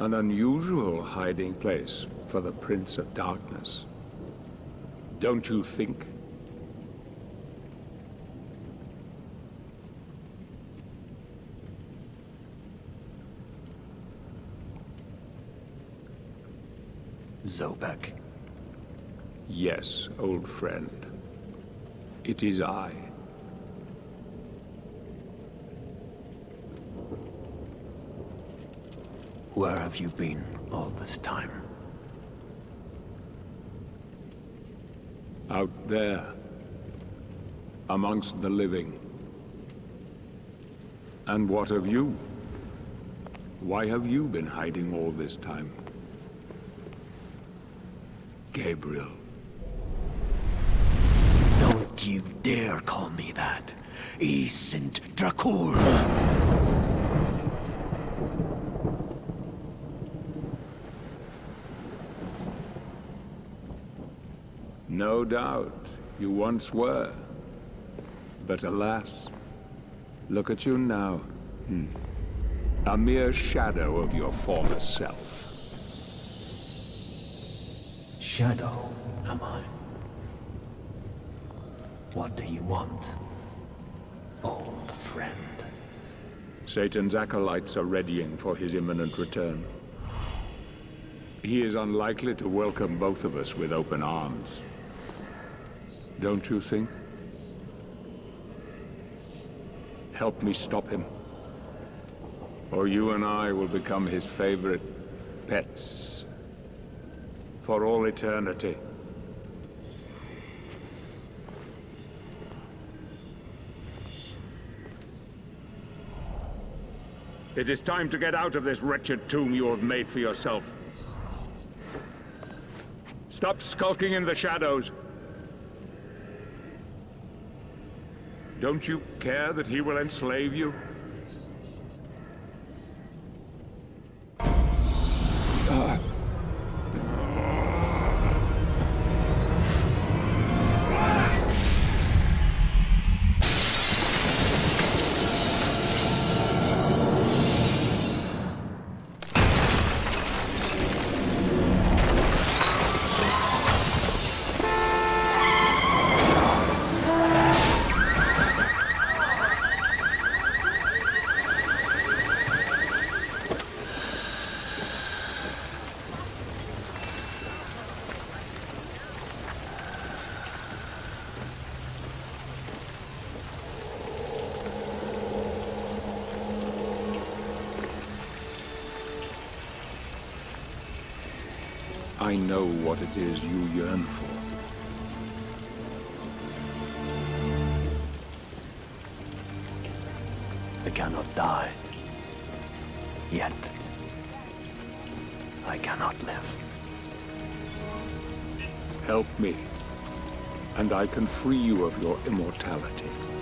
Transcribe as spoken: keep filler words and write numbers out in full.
An unusual hiding place for the Prince of Darkness. Don't you think? Zobek. Yes, old friend. It is I. Where have you been all this time? Out there, amongst the living. And what of you? Why have you been hiding all this time? Gabriel. Don't you dare call me that. E. Sint Dracul. No doubt, you once were. But alas, look at you now. Hmm. A mere shadow of your former self. Shadow, am I? What do you want, old friend? Satan's acolytes are readying for his imminent return. He is unlikely to welcome both of us with open arms. Don't you think? Help me stop him. Or you and I will become his favorite pets. For all eternity. It is time to get out of this wretched tomb you have made for yourself. Stop skulking in the shadows. Don't you care that he will enslave you? Uh. I know what it is you yearn for. I cannot die. Yet. I cannot live. Help me, and I can free you of your immortality.